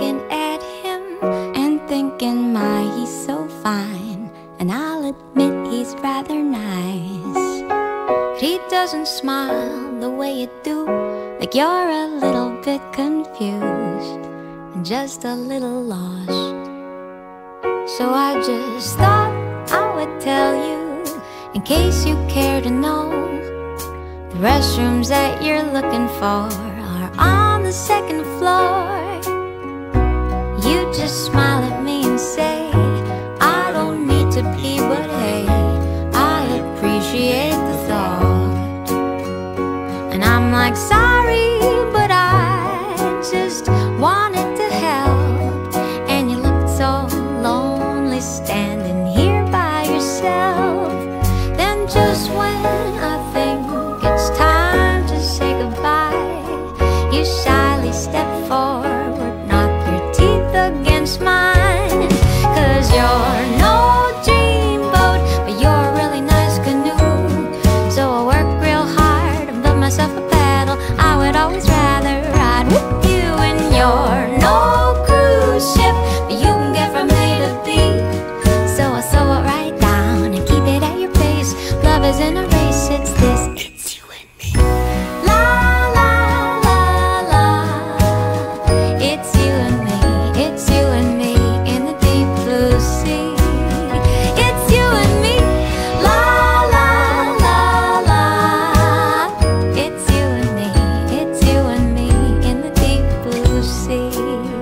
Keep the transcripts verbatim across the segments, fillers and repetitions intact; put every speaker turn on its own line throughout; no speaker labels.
looking at him and thinking, my, he's so fine. And I'll admit he's rather nice. But he doesn't smile the way you do, like you're a little bit confused and just a little lost. So I just thought I would tell you, in case you care to know, the restrooms that you're looking for are on the second floor. You just smile at me and say, I don't need to pee, but hey, I appreciate the thought. And I'm like, sorry, but I just wanted to help. And you looked so lonely standing here by yourself. Then just when I think it's time to say goodbye, you shyly step forward, knock your teeth against mine. Cause you're no dreamboat, but you're a really nice canoe. So I work real hard and build myself a paddle. I would always rather ride with you. And you're no cruise ship, but you can get from A to B. So I slow it right down and keep it at your pace. Love isn't a race, it's this, it's you and me. La la la la, it's you and me, it's you and me in the deep blue sea. It's you and me, la la la la, it's you and me, it's you and me in the deep blue sea.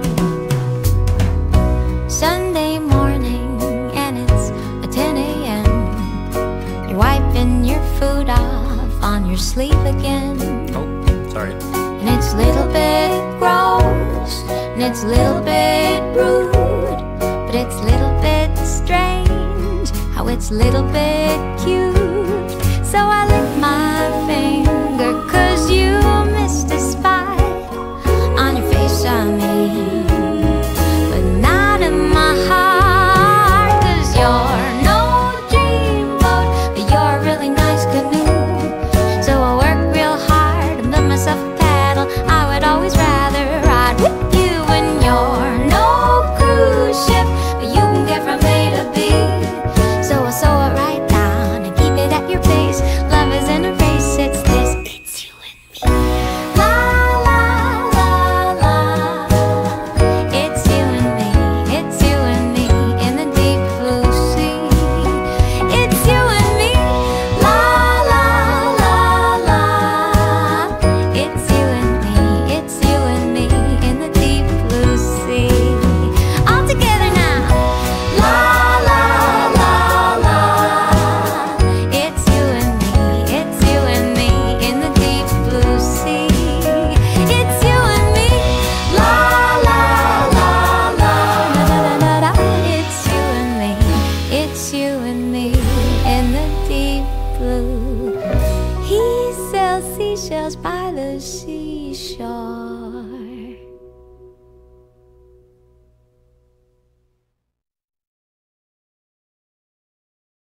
Sunday morning and it's a ten A M You're wiping your food off on your sleeve again.
Oh, sorry.
And it's a little bit gross, and it's a little bit rude, but it's a little bit strange how it's a little bit cute. So I lick my finger, cause you missed a spot on your face, I mean, but not in my heart. Cause you're no dreamboat, but you're a really nice canoe. So I work real hard and build myself a paddle. I would always rather ride with you. And you're no cruise ship, but you can get from A to B. So I slow it right down and keep it at your pace. Love isn't a race, it's this, it's you and me. La la la la, it's you and me, it's you and me in the deep blue sea. It's you and me, la la la la, it's you and me, it's you and me in the deep blue sea. All together now, la la la la, it's you and me, it's you and me in the deep blue sea. It's you and me, la la la la, it's you and me, it's you and me in the deep blue. He sells seashells by the seashore.